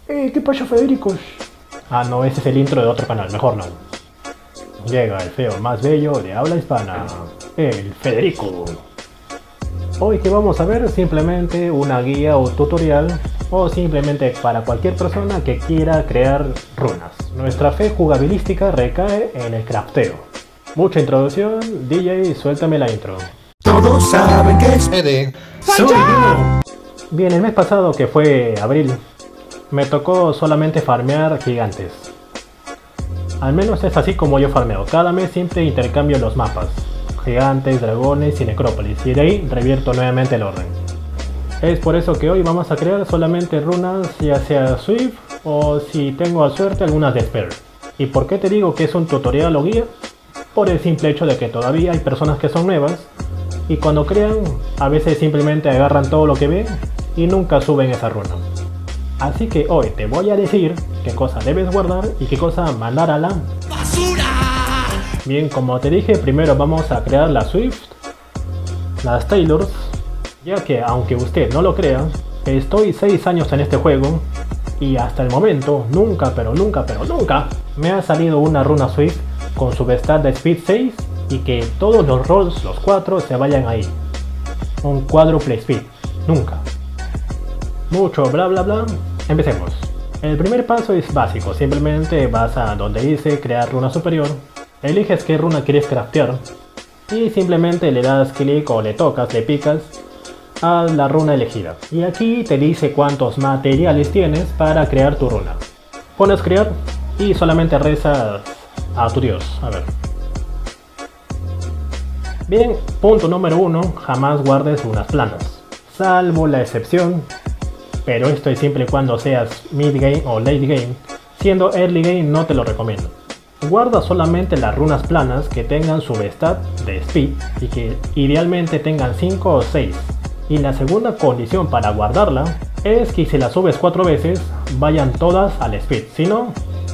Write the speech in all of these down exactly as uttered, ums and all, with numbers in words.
Eh, ¿qué pasa, Federico? Ah, no, ese es el intro de otro canal, mejor no. Llega el feo más bello de habla hispana, el Federico. Hoy que vamos a ver simplemente una guía o tutorial o simplemente para cualquier persona que quiera crear runas. Nuestra fe jugabilística recae en el crafteo. Mucha introducción, D J, suéltame la intro. Todos saben que es Ede. Soy yo. Bien, el mes pasado, que fue abril, me tocó solamente farmear gigantes. Al menos es así como yo farmeo. Cada mes siempre intercambio los mapas. Gigantes, dragones y necrópolis. Y de ahí revierto nuevamente el orden. Es por eso que hoy vamos a crear solamente runas, ya sea Swift o si tengo suerte algunas de Spell. ¿Y por qué te digo que es un tutorial o guía? Por el simple hecho de que todavía hay personas que son nuevas y cuando crean a veces simplemente agarran todo lo que ven y nunca suben esa runa. Así que hoy te voy a decir qué cosa debes guardar y qué cosa mandar a la ¡Basura! Bien, como te dije, primero vamos a crear la Swift, las Tailors, ya que aunque usted no lo crea, estoy seis años en este juego y hasta el momento nunca, pero nunca, pero nunca me ha salido una runa Swift con su stat de Speed seis y que todos los rolls, los cuatro, se vayan ahí. Un cuádruple Speed, nunca. Mucho bla bla bla, empecemos. El primer paso es básico, simplemente vas a donde dice crear runa superior, eliges qué runa quieres craftear y simplemente le das clic o le tocas, le picas a la runa elegida. Y aquí te dice cuántos materiales tienes para crear tu runa. Pones crear y solamente rezas a tu dios, a ver. Bien, punto número uno, jamás guardes runas planas, salvo la excepción. Pero esto es siempre y cuando seas mid game o late game, siendo early game no te lo recomiendo. Guarda solamente las runas planas que tengan su stat de speed y que idealmente tengan cinco o seis. Y la segunda condición para guardarla es que si la subes cuatro veces vayan todas al speed, si no...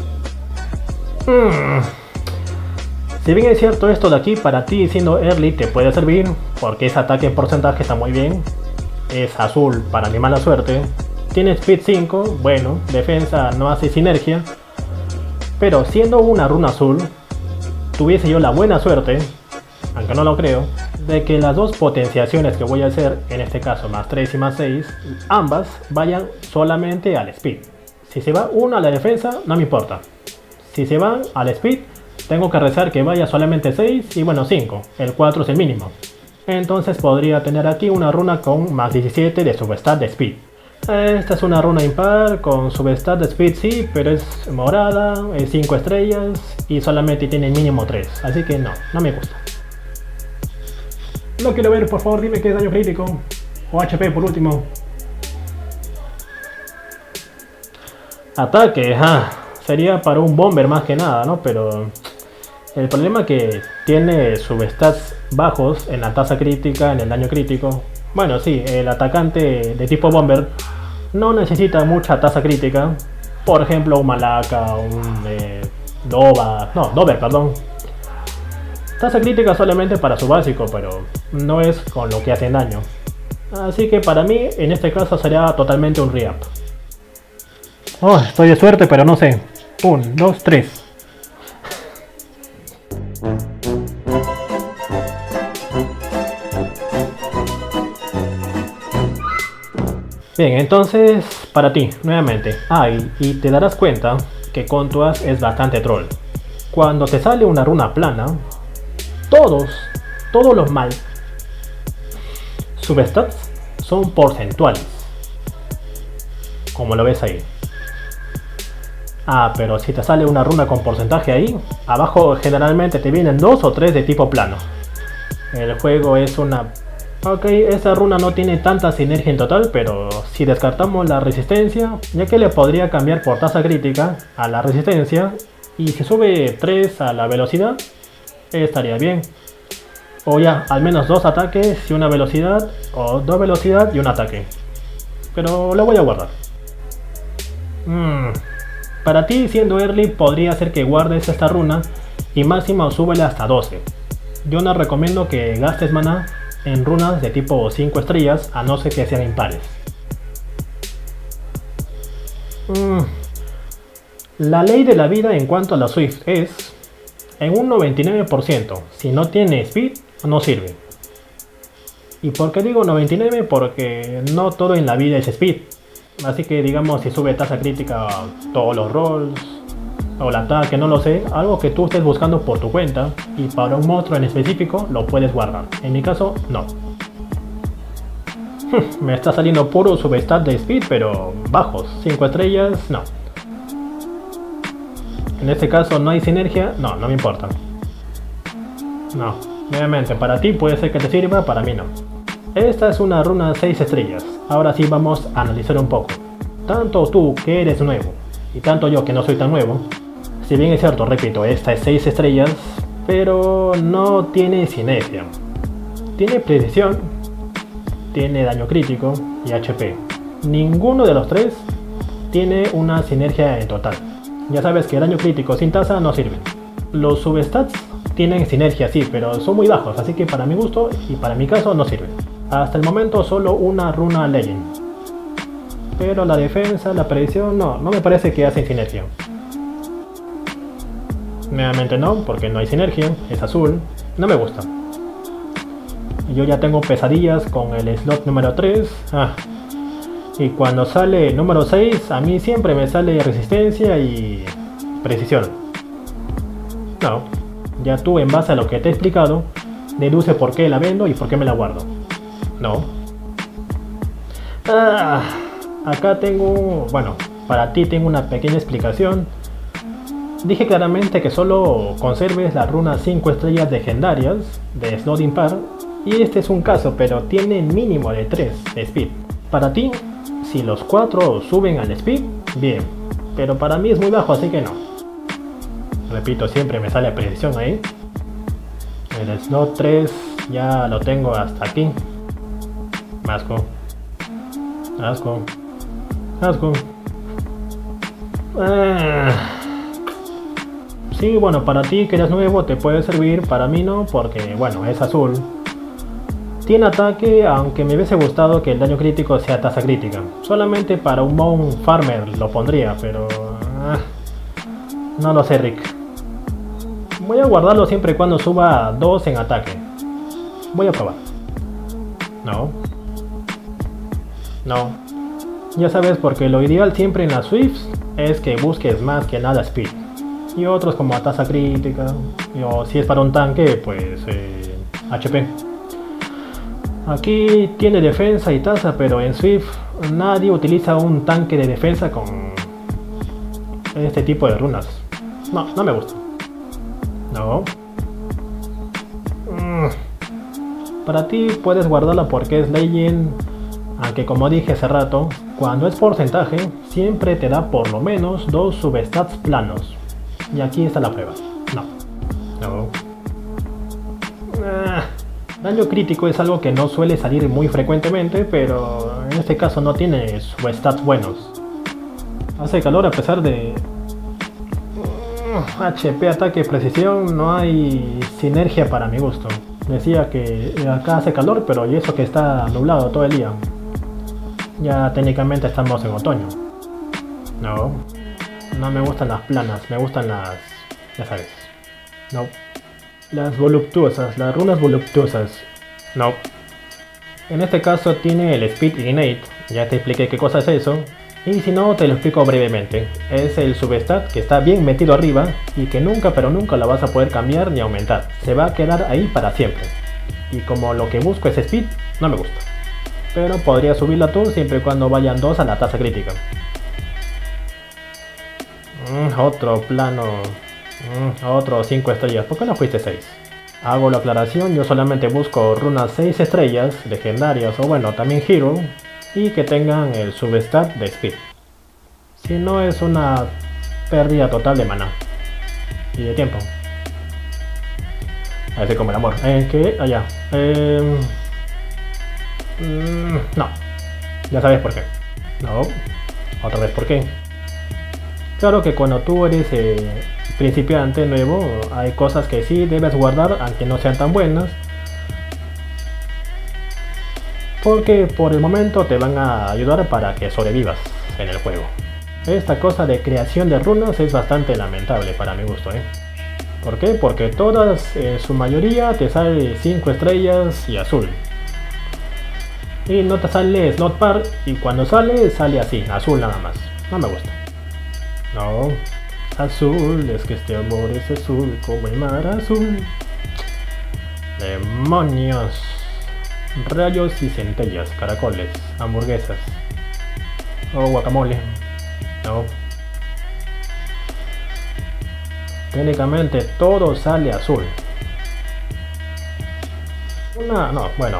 Hmm. Si bien es cierto esto de aquí para ti siendo early te puede servir, porque ese ataque en porcentaje está muy bien. Es azul para mi mala suerte. Tiene speed cinco, bueno, defensa no hace sinergia. Pero siendo una runa azul, tuviese yo la buena suerte, aunque no lo creo, de que las dos potenciaciones que voy a hacer, en este caso más tres y más seis, ambas vayan solamente al speed. Si se va una a la defensa, no me importa. Si se van al speed, tengo que rezar que vaya solamente seis y bueno cinco, el cuatro es el mínimo. Entonces podría tener aquí una runa con más diecisiete de substat de speed. Esta es una runa impar con substat de speed sí, pero es morada, es cinco estrellas y solamente tiene mínimo tres, así que no, no me gusta. No quiero ver, por favor dime qué es daño crítico o H P por último. Ataque, ah, sería para un bomber más que nada, ¿no? Pero el problema que tiene substats bajos en la tasa crítica, en el daño crítico. Bueno, sí, el atacante de tipo bomber no necesita mucha tasa crítica. Por ejemplo, un Malaka, un eh, Dova, no, Dover, perdón. Tasa crítica solamente para su básico, pero no es con lo que hacen daño. Así que para mí, en este caso sería totalmente un re-up. Oh, estoy de suerte, pero no sé. uno, dos, tres. Bien, entonces para ti, nuevamente, ah, y, y te darás cuenta que Contuas es bastante troll. Cuando te sale una runa plana, todos, todos los mal substats son porcentuales, como lo ves ahí. Ah, pero si te sale una runa con porcentaje ahí, abajo generalmente te vienen dos o tres de tipo plano. El juego es una... Ok, esa runa no tiene tanta sinergia en total, pero si descartamos la resistencia, ya que le podría cambiar por tasa crítica a la resistencia, y si sube tres a la velocidad, estaría bien. O ya, al menos dos ataques y una velocidad, o dos velocidad y un ataque. Pero lo voy a guardar. Mm. Para ti, siendo early, podría ser que guardes esta runa y máximo súbela hasta doce. Yo no recomiendo que gastes maná en runas de tipo cinco estrellas, a no ser que sean impares. Mm, la ley de la vida en cuanto a la Swift es, en un noventa y nueve por ciento, si no tiene speed, no sirve. ¿Y por qué digo noventa y nueve? Porque no todo en la vida es speed. Así que digamos, si sube tasa crítica todos los rolls o el ataque, no lo sé, algo que tú estés buscando por tu cuenta y para un monstruo en específico lo puedes guardar. En mi caso, no. Me está saliendo puro substat de speed, pero bajos, cinco estrellas, no. En este caso no hay sinergia, no, no me importa. No, obviamente para ti puede ser que te sirva, para mí no. Esta es una runa seis estrellas. Ahora sí vamos a analizar un poco. Tanto tú que eres nuevo y tanto yo que no soy tan nuevo, si bien es cierto, repito, esta es seis estrellas, pero no tiene sinergia. Tiene precisión, tiene daño crítico y H P. Ninguno de los tres tiene una sinergia en total. Ya sabes que el daño crítico sin tasa no sirve. Los substats tienen sinergia, sí, pero son muy bajos, así que para mi gusto y para mi caso no sirven. Hasta el momento solo una runa Legend. Pero la defensa, la predicción, no, no me parece que hacen sinergia. Nuevamente no, porque no hay sinergia, es azul, no me gusta. Yo ya tengo pesadillas con el slot número tres. Ah. Y cuando sale el número seis, a mí siempre me sale resistencia y precisión. No, ya tú en base a lo que te he explicado, deduce por qué la vendo y por qué me la guardo. No. Ah, acá tengo, bueno, para ti tengo una pequeña explicación. Dije claramente que solo conserves las runas cinco estrellas legendarias de slot impar. Y este es un caso, pero tiene mínimo de tres de speed. Para ti, si los cuatro suben al speed, bien. Pero para mí es muy bajo, así que no. Repito, siempre me sale precisión ahí. El slot tres ya lo tengo hasta aquí. Asco. Asco. Asco. Ah. Sí, bueno, para ti que eres nuevo te puede servir, para mí no, porque bueno, es azul. Tiene ataque, aunque me hubiese gustado que el daño crítico sea tasa crítica. Solamente para un Moon Farmer lo pondría, pero... Ah, no lo sé, Rick. Voy a guardarlo siempre y cuando suba dos en ataque. Voy a probar. No. No. Ya sabes, porque lo ideal siempre en las Swifts es que busques más que nada speed. Y otros como a tasa crítica. O si es para un tanque, pues eh, H P. Aquí tiene defensa y tasa, pero en Swift nadie utiliza un tanque de defensa con este tipo de runas. No, no me gusta. No. Mm. Para ti puedes guardarla porque es Legend, aunque como dije hace rato, cuando es porcentaje siempre te da por lo menos dos substats planos. Y aquí está la prueba. No. No. Ah. Daño crítico es algo que no suele salir muy frecuentemente, pero en este caso no tiene substats buenos. Hace calor a pesar de... H P, ataque, precisión, no hay sinergia para mi gusto. Decía que acá hace calor, pero y eso que está nublado todo el día. Ya técnicamente estamos en otoño. No, no me gustan las planas, me gustan las... ya sabes. No. Las voluptuosas, las runas voluptuosas. No. En este caso tiene el Speed Innate, ya te expliqué qué cosa es eso. Y si no, te lo explico brevemente. Es el substat que está bien metido arriba y que nunca pero nunca lo vas a poder cambiar ni aumentar. Se va a quedar ahí para siempre. Y como lo que busco es speed, no me gusta. Pero podría subirla tú siempre y cuando vayan dos a la tasa crítica. Mm, otro plano... Mm, otro cinco estrellas, ¿por qué no fuiste seis? Hago la aclaración, yo solamente busco runas seis estrellas, legendarias o bueno, también hero, y que tengan el substat de speed. Si no es una pérdida total de mana y de tiempo. Así como el amor. ¿Eh, ¿Qué? Allá. Eh, mm, no. Ya sabes por qué. No. Otra vez por qué. Claro que cuando tú eres eh, principiante nuevo, hay cosas que sí debes guardar, aunque no sean tan buenas. Porque por el momento te van a ayudar para que sobrevivas en el juego. Esta cosa de creación de runas es bastante lamentable para mi gusto, ¿eh? ¿Por qué? Porque todas, en su mayoría, te sale cinco estrellas y azul. Y no te sale slot par, y cuando sale, sale así, azul nada más. No me gusta. No, azul, es que este amor es azul como el mar azul. Demonios. Rayos y centellas, caracoles, hamburguesas. O guacamole. No. Técnicamente todo sale azul. Una, no, bueno.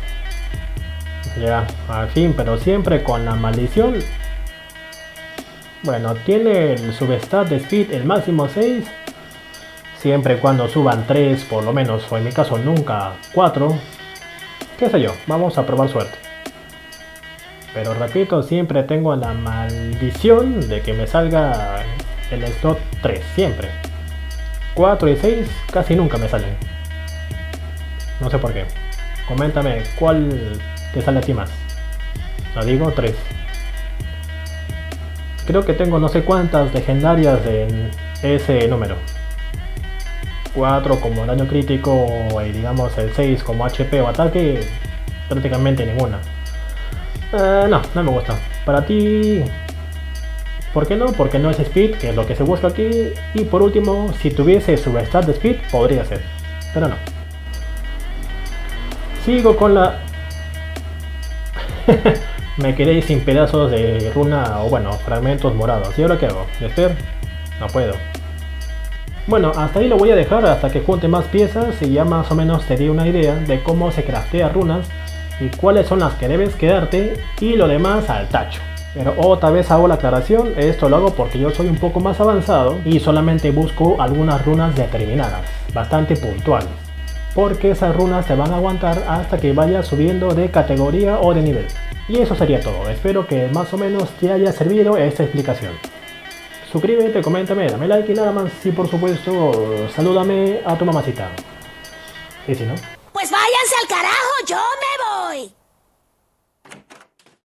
Ya, al fin, pero siempre con la maldición. Bueno, tiene el substat de speed el máximo seis. Siempre y cuando suban tres por lo menos, o en mi caso nunca cuatro. Qué sé yo, vamos a probar suerte. Pero repito, siempre tengo la maldición de que me salga el slot tres, siempre. cuatro y seis casi nunca me salen. No sé por qué. Coméntame cuál te sale a ti más. Lo digo, tres. Creo que tengo no sé cuántas legendarias en ese número. cuatro como daño crítico y digamos el seis como H P o ataque, prácticamente ninguna. Eh, no, no me gusta. Para ti, ¿por qué no? Porque no es speed, que es lo que se busca aquí. Y por último, si tuviese substat de speed, podría ser. Pero no. Sigo con la... Me quedé sin pedazos de runa o bueno, fragmentos morados. ¿Y ahora qué hago? ¿Desper? No puedo. Bueno, hasta ahí lo voy a dejar hasta que junte más piezas y ya más o menos te di una idea de cómo se craftea runas y cuáles son las que debes quedarte y lo demás al tacho. Pero otra vez hago la aclaración, esto lo hago porque yo soy un poco más avanzado y solamente busco algunas runas determinadas, bastante puntuales. Porque esas runas te van a aguantar hasta que vayas subiendo de categoría o de nivel. Y eso sería todo, espero que más o menos te haya servido esta explicación. Suscríbete, coméntame, dame like y nada más. Y por supuesto, salúdame a tu mamacita. ¿Y si no? Pues váyanse al carajo, yo me voy.